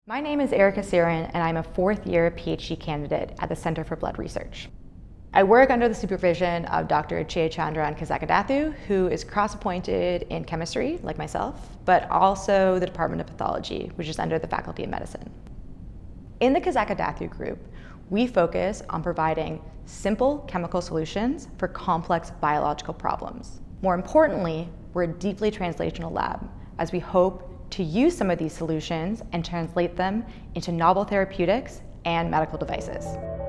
My name is Erika Siren, and I'm a fourth-year PhD candidate at the Centre for Blood Research. I work under the supervision of Dr. Kizhakkedathu, who is cross-appointed in chemistry, like myself, but also the Department of Pathology, which is under the Faculty of Medicine. In the Kizhakkedathu group, we focus on providing simple chemical solutions for complex biological problems. More importantly, we're a deeply translational lab, as we hope to use some of these solutions and translate them into novel therapeutics and medical devices.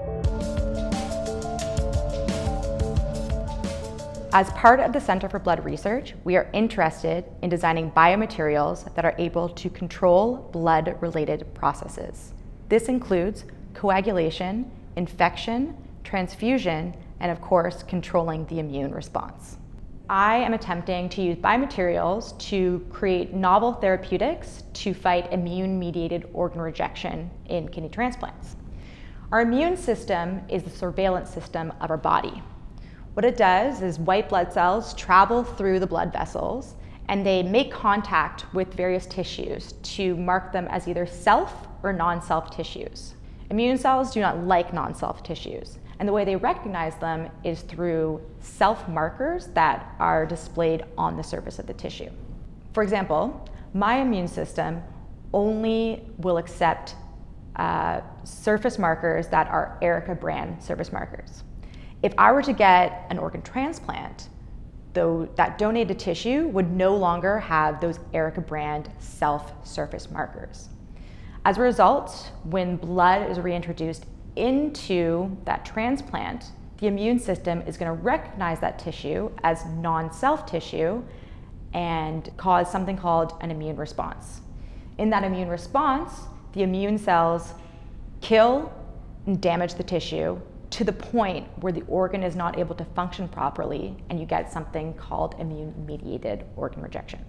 As part of the Center for Blood Research, we are interested in designing biomaterials that are able to control blood-related processes. This includes coagulation, infection, transfusion, and of course, controlling the immune response. I am attempting to use biomaterials to create novel therapeutics to fight immune-mediated organ rejection in kidney transplants. Our immune system is the surveillance system of our body. What it does is white blood cells travel through the blood vessels and they make contact with various tissues to mark them as either self or non-self tissues. Immune cells do not like non-self tissues, and the way they recognize them is through self markers that are displayed on the surface of the tissue. For example, my immune system only will accept surface markers that are Erika brand surface markers. If I were to get an organ transplant, though that donated tissue would no longer have those Erika brand self-surface markers. As a result, when blood is reintroduced into that transplant, the immune system is going to recognize that tissue as non-self tissue and cause something called an immune response. In that immune response, the immune cells kill and damage the tissue to the point where the organ is not able to function properly, and you get something called immune-mediated organ rejection.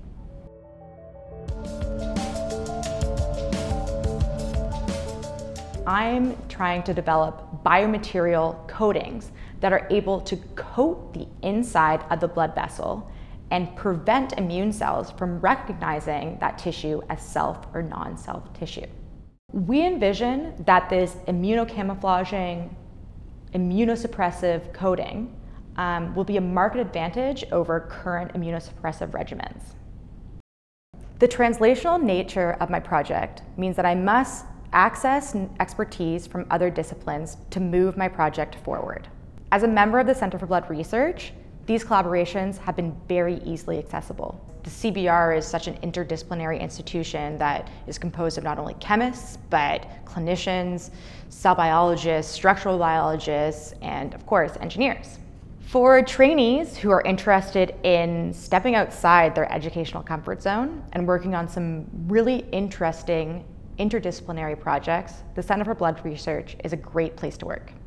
I'm trying to develop biomaterial coatings that are able to coat the inside of the blood vessel and prevent immune cells from recognizing that tissue as self or non-self tissue. We envision that this immunocamouflaging, immunosuppressive coating will be a marked advantage over current immunosuppressive regimens. The translational nature of my project means that I must access expertise from other disciplines to move my project forward. As a member of the Center for Blood Research, these collaborations have been very easily accessible. The CBR is such an interdisciplinary institution that is composed of not only chemists, but clinicians, cell biologists, structural biologists, and of course, engineers. For trainees who are interested in stepping outside their educational comfort zone and working on some really interesting interdisciplinary projects, the Center for Blood Research is a great place to work.